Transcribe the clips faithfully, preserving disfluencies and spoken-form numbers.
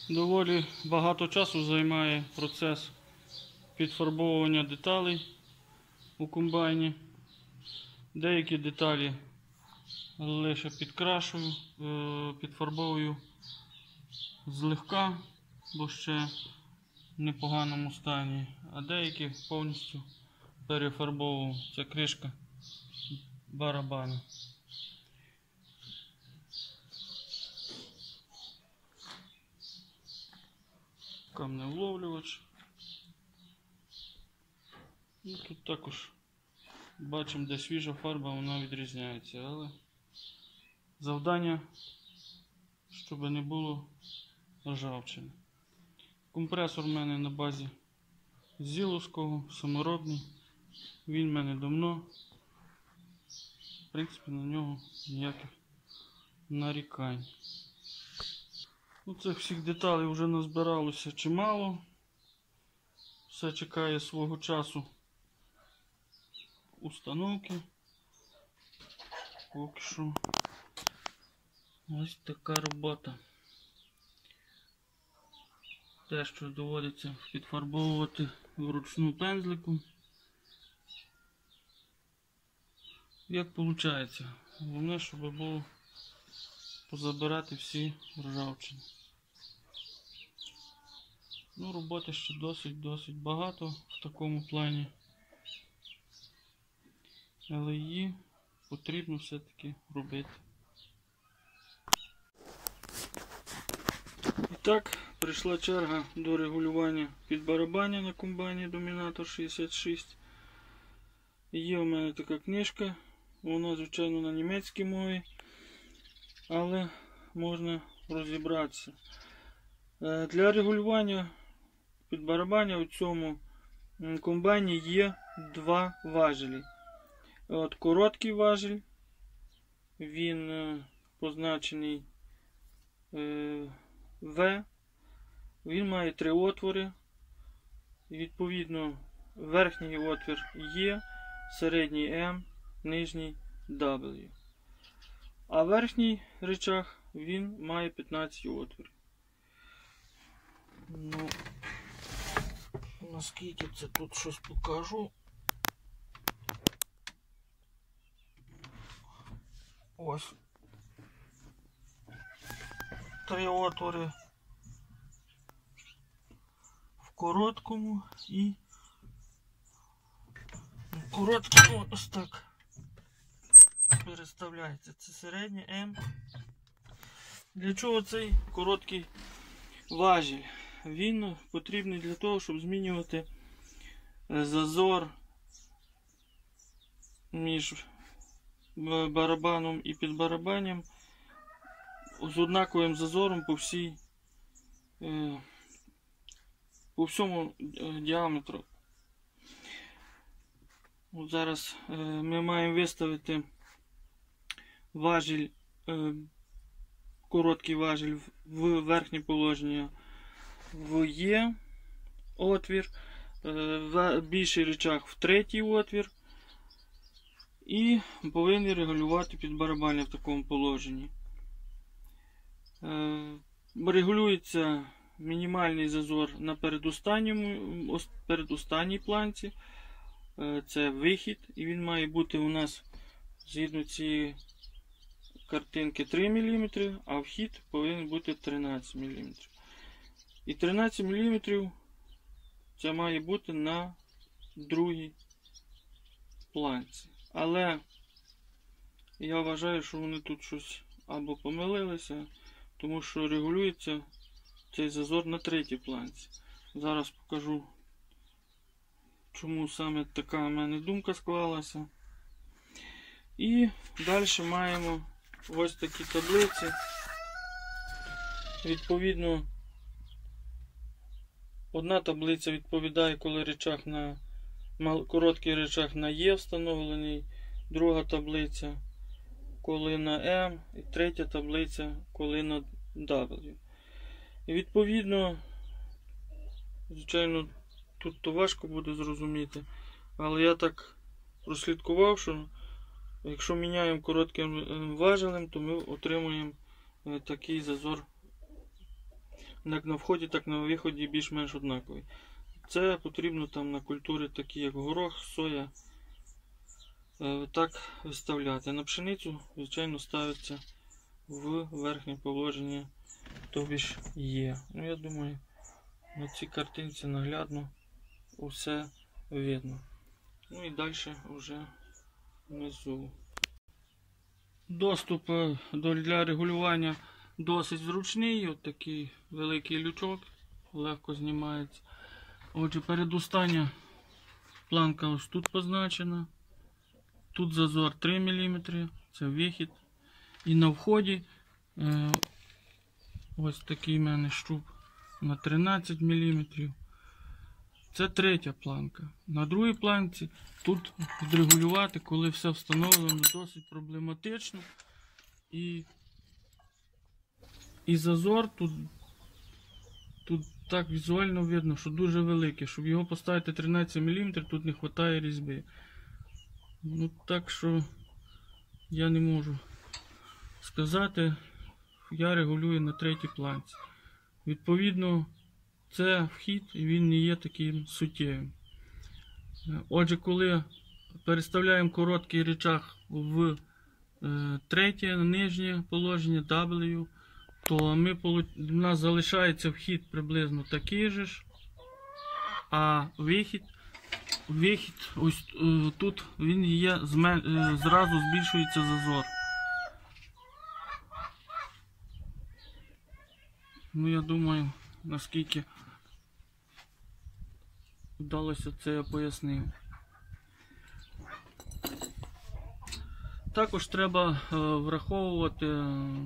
Доволі багато часу займає процес підфарбовування деталей у комбайні. Деякі деталі лише підкрашую, підфарбовую злегка, бо ще в непоганому стані, а деякі повністю перефарбовую. Це кришка барабану. Камнеуловлювач. Ну, тут також бачимо, де свіжа фарба, вона відрізняється, але завдання, щоб не було ржавчини. Компресор в мене на базі зіловського, саморобний. Він в мене давно. В принципі, на нього ніяких нарікань. Ну, цих всіх деталей вже назбиралося чимало. Все чекає свого часу установки. Поки що ось така робота. Те, що доводиться підфарбовувати вручну пензликом. Як виходить? Головне, щоб було позабирати всі ржавчини. Ну, роботи ще досить-досить багато в такому плані. Але її потрібно все-таки робити. І так, прийшла черга до регулювання підбарабання на комбайні Домінатор шістдесят шість. Є у мене така книжка, вона, звичайно, на німецькій мові, але можна розібратися. Для регулювання підбарабання у цьому комбайні є два важелі. От короткий важіль, він е, позначений е, В, він має три отвори, відповідно верхній отвір Е, середній М, нижній W. А верхній рычаг, він має п'ятнадцять отворів. Ну, наскільки це тут щось покажу. Ось три отвори в короткому і в короткому ось так переставляється. Це середнє М. Для чого цей короткий важіль? Він потрібний для того, щоб змінювати зазор між барабаном і підбарабанням з однаковим зазором по всій по всьому діаметру. От зараз ми маємо виставити важіль, короткий важіль в верхнє положення в Є отвір, більший рычаг в третій отвір. І повинні регулювати підбарабання в такому положенні. Е, регулюється мінімальний зазор на передостанньому, передостанній планці. Е, це вихід, і він має бути у нас згідно цієї картинки три міліметри, а вхід повинен бути тринадцять міліметрів. І тринадцять міліметрів це має бути на другій планці. Але я вважаю, що вони тут щось або помилилися, тому що регулюється цей зазор на третій планці. Зараз покажу, чому саме така в мене думка склалася. І далі маємо ось такі таблиці. Відповідно, одна таблиця відповідає, коли рычаг на короткий рычаг на Є встановлений, друга таблиця коли на М, і третя таблиця коли на W. І відповідно, звичайно, тут то важко буде зрозуміти, але я так прослідкував, що якщо міняємо коротким важелем, то ми отримуємо такий зазор як на вході, так на виході більш-менш однаковий. Це потрібно там на культури такі як горох, соя, так виставляти. На пшеницю, звичайно, ставиться в верхнє положення, тобі ж є. Ну, я думаю, на цій картинці наглядно усе видно. Ну і далі вже внизу. Доступ для регулювання досить зручний. Ось такий великий лючок, легко знімається. Отже, передостання планка ось тут позначена. Тут зазор три міліметри, це вихід. І на вході е, ось такий в мене щуп на тринадцять міліметрів. Це третя планка. На другій планці тут відрегулювати, коли все встановлено, досить проблематично. І, і зазор тут, тут так візуально видно, що дуже великий. Щоб його поставити тринадцять міліметрів, тут не вистачає різьби. Ну так що я не можу сказати, я регулюю на третій планці. Відповідно, це вхід і він не є таким суттєвим. Отже, коли переставляємо короткий рычаг в е, третє, нижнє положення W, то ми, у нас залишається вхід приблизно такий же ж, а вихід, вихід ось е, тут він є, е, зразу збільшується зазор. Ну, я думаю, наскільки вдалося це я пояснив. Також треба е, враховувати,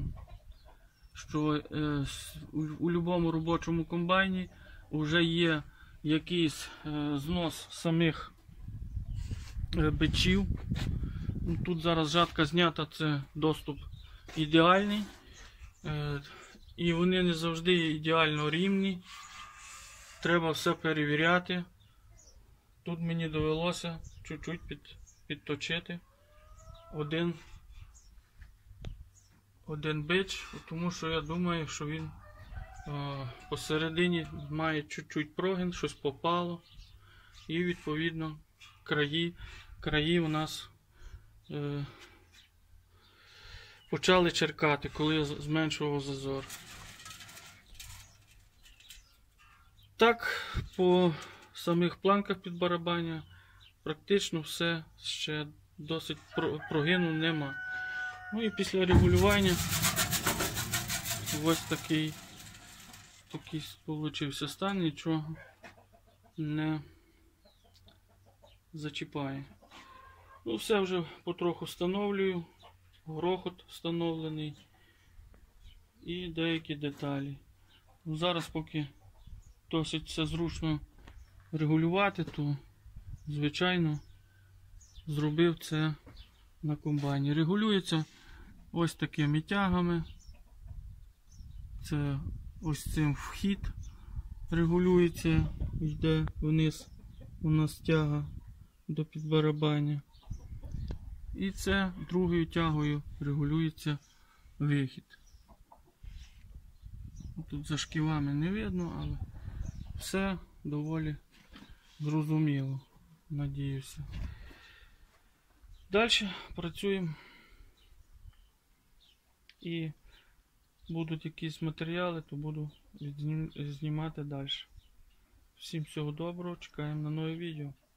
що е, у, у будь-якому робочому комбайні вже є якийсь е, знос самих е, бичів. Тут зараз жатка знята, це доступ ідеальний. Е, і вони не завжди ідеально рівні. Треба все перевіряти. Тут мені довелося чуть-чуть під, підточити один, один бич, тому що я думаю, що він е, посередині має чуть-чуть прогин, щось попало. І відповідно краї, краї у нас е, почали черкати, коли я зменшував зазор. Так, по самих планках під барабаня практично все ще досить прогину нема. Ну і після регулювання ось такий такий получився стан, нічого не зачіпає. Ну все вже потроху встановлюю, грохот встановлений і деякі деталі. Ну, зараз поки досить все зручно регулювати, то звичайно зробив це на комбайні. Регулюється ось такими тягами. Це ось цим вхід регулюється, йде вниз у нас тяга до підбарабання. І це другою тягою регулюється вихід. Тут за шківами не видно, але все доволі зрозуміло, надіюся. Далі працюємо і будуть якісь матеріали, то буду знімати далі. Всім всього доброго, чекаємо на нове відео.